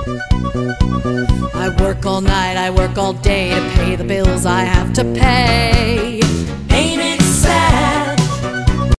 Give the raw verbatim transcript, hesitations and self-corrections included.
I work all night, I work all day to pay the bills I have to pay.